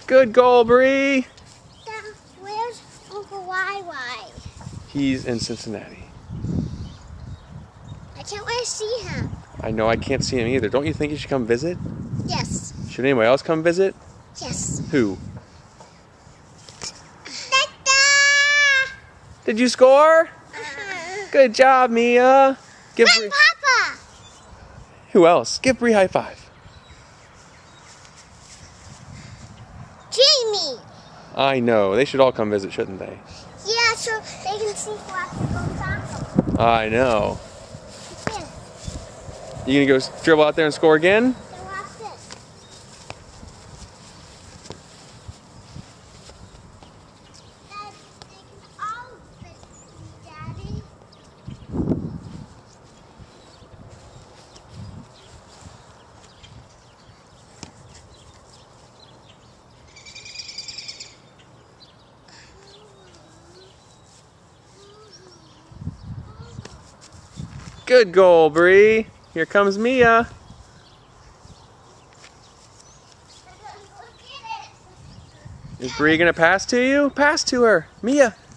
Good goal, Bree. Where's Uncle Y? He's in Cincinnati. I can't wait to see him. I know I can't see him either. Don't you think he should come visit? Yes. Should anybody else come visit? Yes. Who? Did you score? Good job, Mia. Give Bree... Papa. Who else? Give Bree a high five. Jamie. I know. They should all come visit, shouldn't they? Yeah, so they can see who has to go soccer. I know. Yeah. You gonna go dribble out there and score again? So watch this. Dad, they can all visit me, Daddy. Good goal, Bree. Here comes Mia. Is Bree gonna pass to you? Pass to her. Mia.